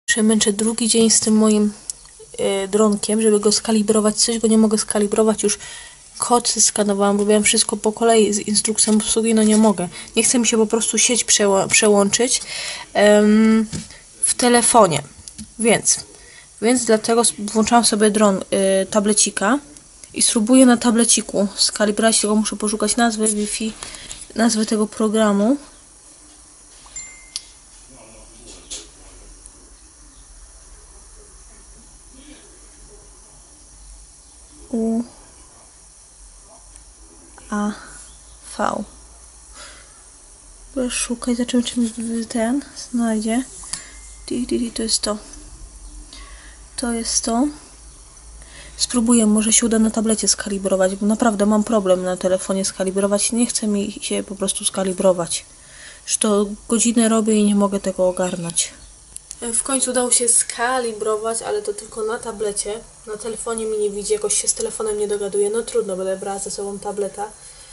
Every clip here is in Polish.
Przemęczę drugi dzień z tym moim dronkiem, żeby go skalibrować. Coś go nie mogę skalibrować, już kod zeskanowałam, robiłam wszystko po kolei z instrukcją obsługi, no nie mogę. Nie chce mi się po prostu sieć przełączyć w telefonie. Więc dlatego włączałam sobie dron tablecika i spróbuję na tableciku skalibrować, tylko muszę poszukać nazwy Wi-Fi, nazwy tego programu. UAV. Będę szukać, zobaczymy, czy mi ten znajdzie. To jest to. To jest to. Spróbuję, może się uda na tablecie skalibrować, bo naprawdę mam problem na telefonie skalibrować. Nie chce mi się po prostu skalibrować. Już to godzinę robię i nie mogę tego ogarnąć. W końcu udało się skalibrować, ale to tylko na tablecie. Na telefonie mi nie widzi, jakoś się z telefonem nie dogaduje. No trudno, będę brała ze sobą tableta.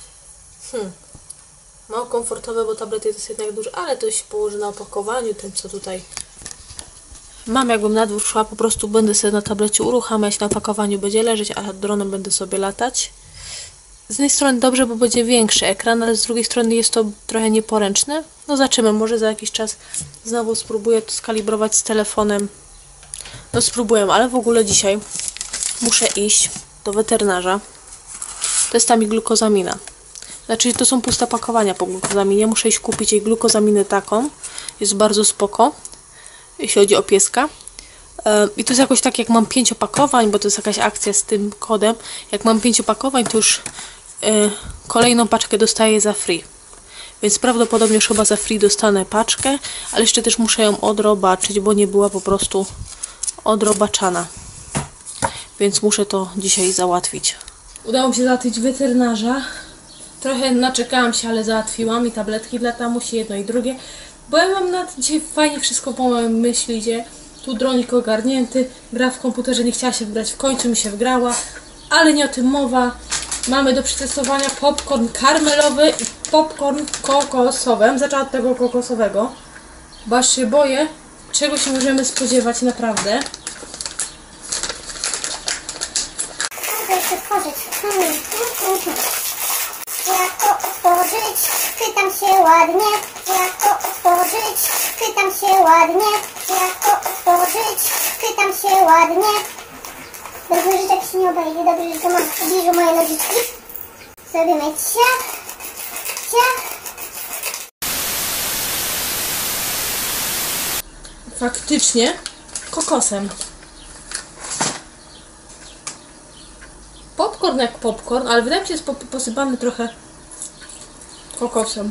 Mało komfortowe, bo tablet jest jednak duży, ale to się położy na opakowaniu, tym co tutaj mam. Jakbym na dwór szła, po prostu będę sobie na tablecie uruchamiać, na opakowaniu będzie leżeć, a dronem będę sobie latać. Z jednej strony dobrze, bo będzie większy ekran, ale z drugiej strony jest to trochę nieporęczne. No zobaczymy, może za jakiś czas znowu spróbuję to skalibrować z telefonem. No spróbuję, ale w ogóle dzisiaj muszę iść do weterynarza. Testami glukozamina. Znaczy to są puste pakowania po glukozaminie. Muszę iść kupić jej glukozaminę taką. Jest bardzo spoko, jeśli chodzi o pieska. I to jest jakoś tak, jak mam 5 opakowań, bo to jest jakaś akcja z tym kodem. Jak mam 5 opakowań, to już kolejną paczkę dostaję za free. Więc prawdopodobnie już chyba za free dostanę paczkę, ale jeszcze też muszę ją odrobaczyć, bo nie była po prostu odrobaczana. Więc muszę to dzisiaj załatwić. Udało mi się załatwić weterynarza. Trochę naczekałam się, ale załatwiłam i tabletki dla tamusi, jedno i drugie. Bo ja mam na dzisiaj fajnie wszystko po mojej myśli, gdzie tu dronik ogarnięty, gra w komputerze nie chciała się wgrać, w końcu mi się wgrała, ale nie o tym mowa. Mamy do przetestowania popcorn karmelowy i popcorn kokosowy. Zaczęłam od tego kokosowego, bo aż się boję, czego się możemy spodziewać naprawdę. Jak to otworzyć? Pytam się ładnie. Jak to otworzyć? Pytam się ładnie. Jak to otworzyć? Pytam się ładnie. Dobrze, że tak się nie obejdzie. Dobrze, że to mam w pobliżu moje nożyczki. Zrobimy ciach, ciach. Faktycznie kokosem. Popcorn jak popcorn, ale wydaje mi się, że jest posypany trochę kokosem.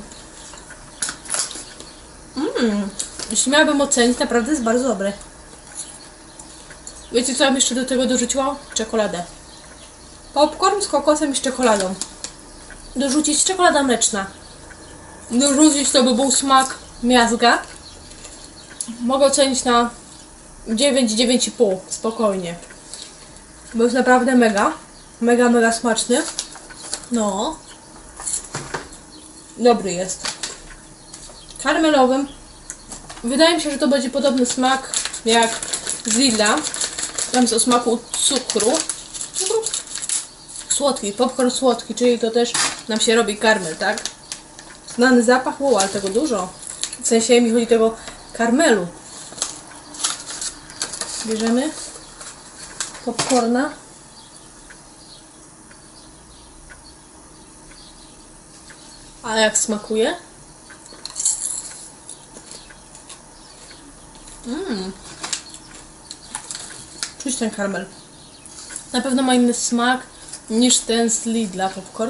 Jeśli miałabym ocenić, naprawdę jest bardzo dobre. Wiecie, co bym jeszcze do tego dorzuciła? Czekoladę. Popcorn z kokosem i z czekoladą. Dorzucić czekolada mleczna. Dorzucić to by był smak miazga. Mogę ocenić na 9, 9,5. Spokojnie. Bo jest naprawdę mega. Mega smaczny. No. Dobry jest. Karmelowym. Wydaje mi się, że to będzie podobny smak jak z Lidla. Tam jest o smaku cukru. Słodki, popcorn słodki, czyli to też nam się robi karmel, tak? Znany zapach, wow, ale tego dużo. W sensie mi chodzi tego karmelu. Bierzemy popcorna. A jak smakuje? Czuć ten karmel. Na pewno ma inny smak niż ten z Lidla popcorn.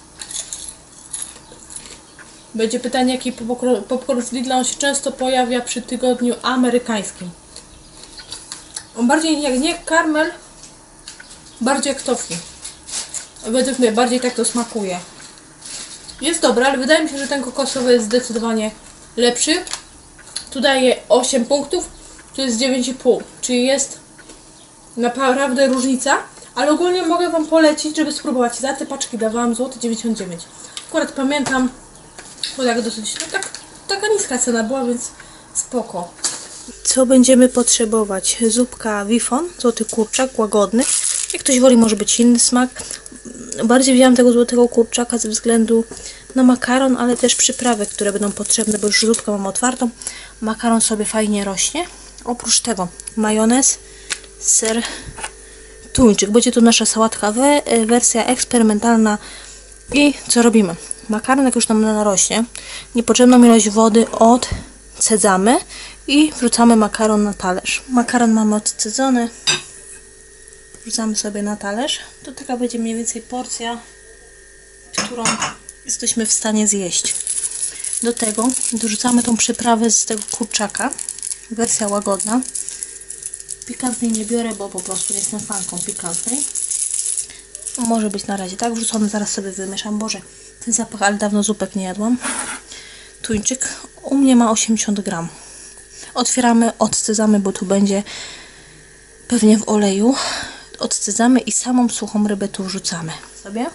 Będzie pytanie, jaki popcorn z Lidla. On się często pojawia przy tygodniu amerykańskim. On bardziej jak nie karmel, bardziej jak toffee. Według mnie bardziej tak to smakuje. Jest dobry, ale wydaje mi się, że ten kokosowy jest zdecydowanie lepszy. Tu daje 8 punktów, tu jest 9,5, czyli jest naprawdę różnica. Ale ogólnie mogę Wam polecić, żeby spróbować. Za te paczki dawałam złoty 99. Akurat pamiętam, bo tak dosyć, no taka niska cena była, więc spoko. Co będziemy potrzebować? Zupka wifon, złoty kurczak, łagodny. Jak ktoś woli, może być inny smak. Bardziej wziąłam tego złotego kurczaka ze względu na makaron, ale też przyprawy, które będą potrzebne, bo już zupkę mam otwartą. Makaron sobie fajnie rośnie. Oprócz tego majonez, ser, tuńczyk. Będzie to nasza sałatka wersja eksperymentalna. I co robimy? Makaron, jak już nam narośnie, niepotrzebną ilość wody odcedzamy i wrzucamy makaron na talerz. Makaron mamy odcedzony. Wrzucamy sobie na talerz. To taka będzie mniej więcej porcja, którą jesteśmy w stanie zjeść. Do tego dorzucamy tą przyprawę z tego kurczaka. Wersja łagodna. Pikantnej nie biorę, bo po prostu nie jestem fanką pikantnej. Może być na razie tak wrzucony, zaraz sobie wymieszam. Boże, ten zapach, ale dawno zupek nie jadłam. Tuńczyk u mnie ma 80 gram. Otwieramy, odcedzamy, bo tu będzie pewnie w oleju. Odcedzamy i samą suchą rybę tu wrzucamy sobie.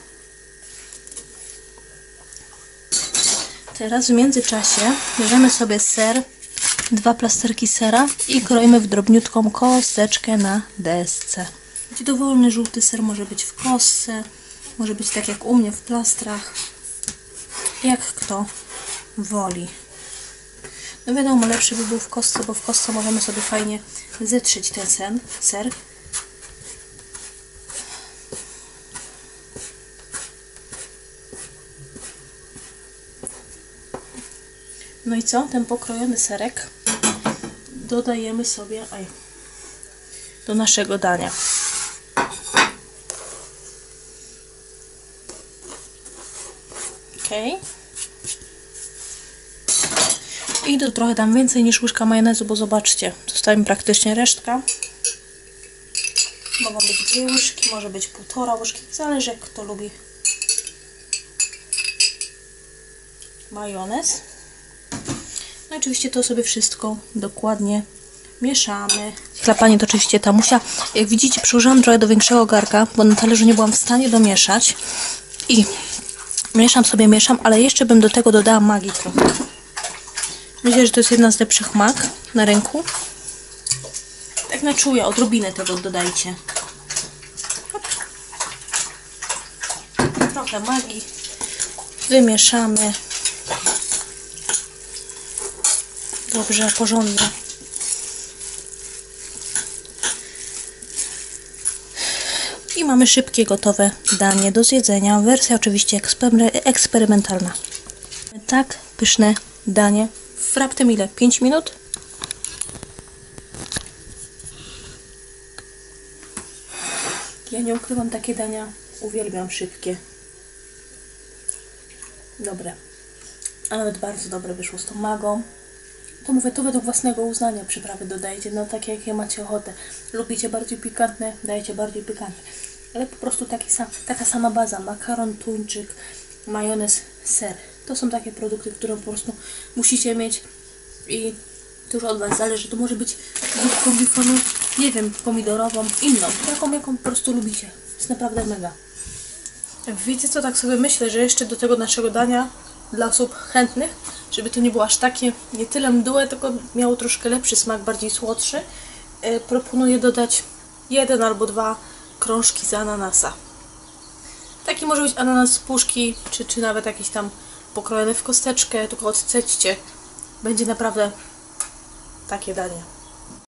Teraz w międzyczasie bierzemy sobie ser, 2 plasterki sera i kroimy w drobniutką kosteczkę na desce. Dowolny żółty ser może być w kostce, może być tak jak u mnie w plastrach, jak kto woli. No wiadomo, lepszy by był w kostce, bo w kostce możemy sobie fajnie zetrzeć ten ser. No i co? Ten pokrojony serek dodajemy sobie do naszego dania. Ok. I trochę dam więcej niż łyżka majonezu, bo zobaczcie, zostaje mi praktycznie resztka. Mogą być 2 łyżki, może być 1,5 łyżki, zależy jak kto lubi majonez. No i oczywiście to sobie wszystko dokładnie mieszamy. Chlapanie to oczywiście tamusia. Jak widzicie, przyłożyłam trochę do większego garka, bo na talerzu nie byłam w stanie domieszać. I mieszam, ale jeszcze bym do tego dodała magii trochę. Myślę, że to jest jedna z lepszych mag na rynku. Tak na czuja, odrobinę tego dodajcie. Hop. Trochę magii. Wymieszamy. Dobrze, porządnie. I mamy szybkie, gotowe danie do zjedzenia. Wersja oczywiście eksperymentalna. Tak pyszne danie. W raptem ile? 5 minut? Ja nie ukrywam, takie dania uwielbiam szybkie. Dobre. A nawet bardzo dobre wyszło z tą magą. To mówię, to według własnego uznania przyprawy dodajcie, no takie jakie macie ochotę. Lubicie bardziej pikantne, dajcie bardziej pikantne. Ale po prostu taka sama baza, makaron, tuńczyk, majonez, ser. To są takie produkty, które po prostu musicie mieć i to już od Was zależy. To może być zupką wifonu, nie wiem, pomidorową, inną, taką jaką po prostu lubicie. Jest naprawdę mega. Wiecie co, tak sobie myślę, że jeszcze do tego naszego dania dla osób chętnych, żeby to nie było aż takie, nie tyle mdłe, tylko miało troszkę lepszy smak, bardziej słodszy, proponuję dodać 1 albo 2 krążki z ananasa. Taki może być ananas z puszki, czy nawet jakiś tam pokrojony w kosteczkę, tylko odcećcie. Będzie naprawdę takie danie.